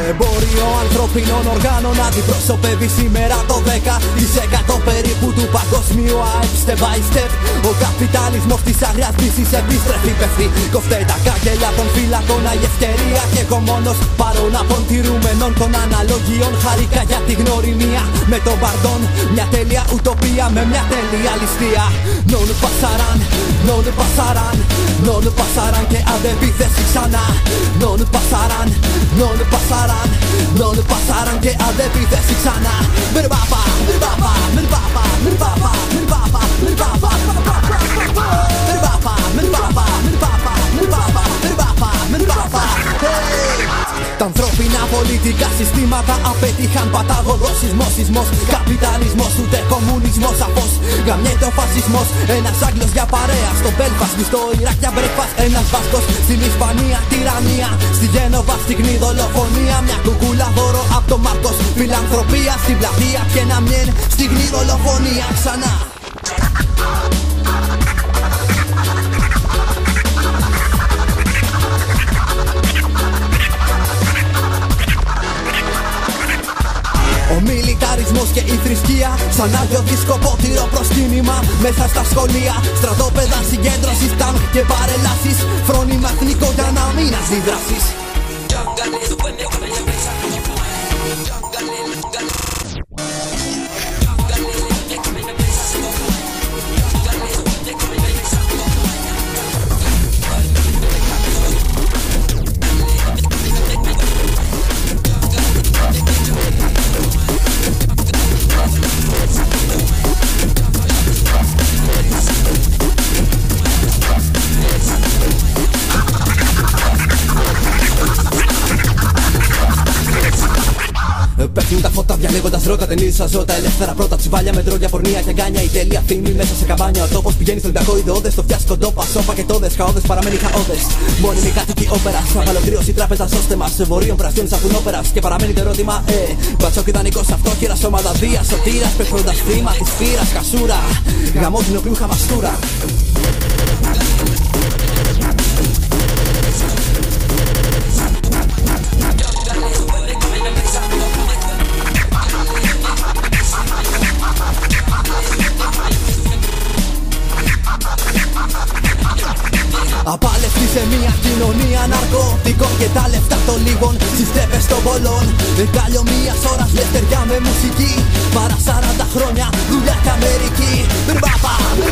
εμπόριο ανθρώπινων οργάνων αντιπροσωπεύει σήμερα το 10% περίπου του παγκοσμίου ΑΕΠ. Step by step ο καπιταλισμός της άγριας δύσης επιστρέφει. Πέφτει κοφτέ τα κάγκελα των φύλακων, η ευκαιρία και εγώ μόνος παρόν απον τηρούμενων των αναλογιών. Χαρικά για τη γνωριμία με τον Μπαρντόν, μια τέλεια ουτοπία με μια τέλεια ληστεία. Non pasarán, non pasarán, non pasarán και αντεπίθεση ξανά. Non pasarán, non pasarán, non pasarán και αντεπίθεση ξανά. Μερβάπα, μερβάπα, μερβάπα, μερβάπα, μερβάπα, μερβάπα, μερβάπα, μερβάπα, μερβάπα, μερβάπα, μερβάπα, μερβάπα. Τα ανθρώπινα πολιτικά συστήματα απέτυχαν. Παταγωγός, σεισμός, σεισμός, καπιταλισμός, ούτε κομμουνισμός. Σαφώς γαμιέται ο φασισμός. Ένας Άγγλος για παρέα στο Belfast, στο Ιράκ για breakfast. Ένας Βάσκος στην Ισπανία, τυραννία. Στη Γένοβα στιγνή δολοφονία. Μια κουκούλα δώρο απ' το Μάρκος. Φιλανθρωπία στην πλατεία και να μιέν στιγνή δολοφονία ξανά. Ο μιλιταρισμός και η θρησκεία σαν άγιο δισκοπότηρο προσκύνημα μέσα στα σχολεία. Στρατόπεδα συγκέντρωσης, τάγκ και παρελάσεις. Φρόνημα εθνικό για να μην αντιδράσεις. Πέφτουν τα φώτα διαλέγοντας ρότα, ταινίζεις αζώτα. Ελεύθερα πρώτα τσιβάλια με ντρόγια, πορνεία και αγκάνια. Η τέλεια φήμη μέσα σε καμπάνια. Ο τόπος πηγαίνει στο λιμπιακό ιδεώδες. Το φιάσκο ντόπα, σώπα και τόδες. Χαόδες παραμένει χαόδες. Μόνιμη κάτοικη όπερας. Απαλωτρίωση τράπεζα σώστεμας. Βορείων πραστίων σαν όπερας. Και παραμένει το ερώτημα, μπατσόκ ιδανικός αυτόχειρα. Σώματα δία σωτήρας. Πέφτοντας θύμα της φύρας. Κασούρα. Γαμότινο πλούχα μαστούρα. Απάλευτη σε μια κοινωνία ναρκωτικών και τα λεφτά των λίγων στις τρέπες των πολλών. Εγκάλιο μιας ώρας λευτεριά με μουσική. Παρά 40 χρόνια δουλειά και Αμερική. Μπρμπάπα,